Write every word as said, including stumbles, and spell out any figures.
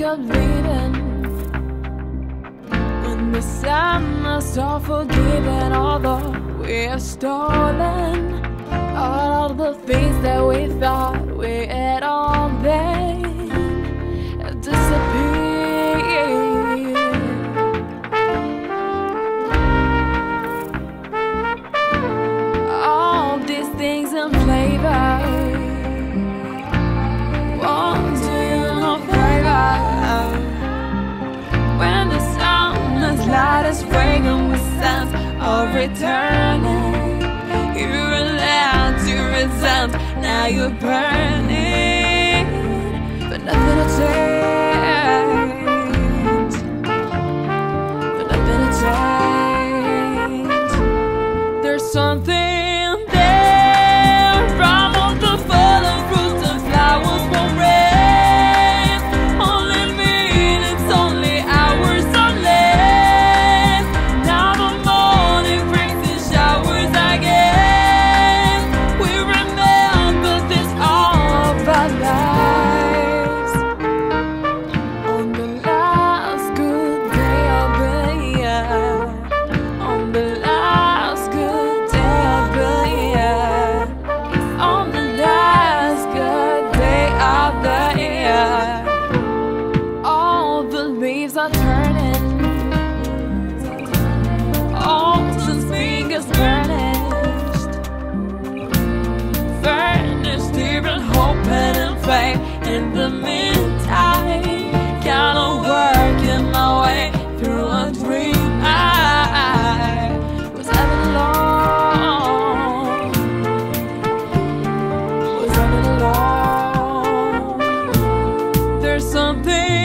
of leaving, when the sun must all forgiven, although we have stolen all of the things that we thought we had all then have disappeared. All these things in flavor won't do you no favor. When the soundless light is fragrant with sense of returning, you're allowed to resent. Now you're burning, but nothing to change, but nothing to change. There's something there from all the fallen fruits and flowers won't rain. Only minutes, only hours, only. Now the morning brings the showers again. We remember this all of our lives. On the last good day of the year, on the last good day of the year, on the last good day of the year, all the leaves are turning, all the fingers burnished, furnished, even hoping and faith. In the meantime, kinda working my way through a dream. I was having alone, was having alone. There's something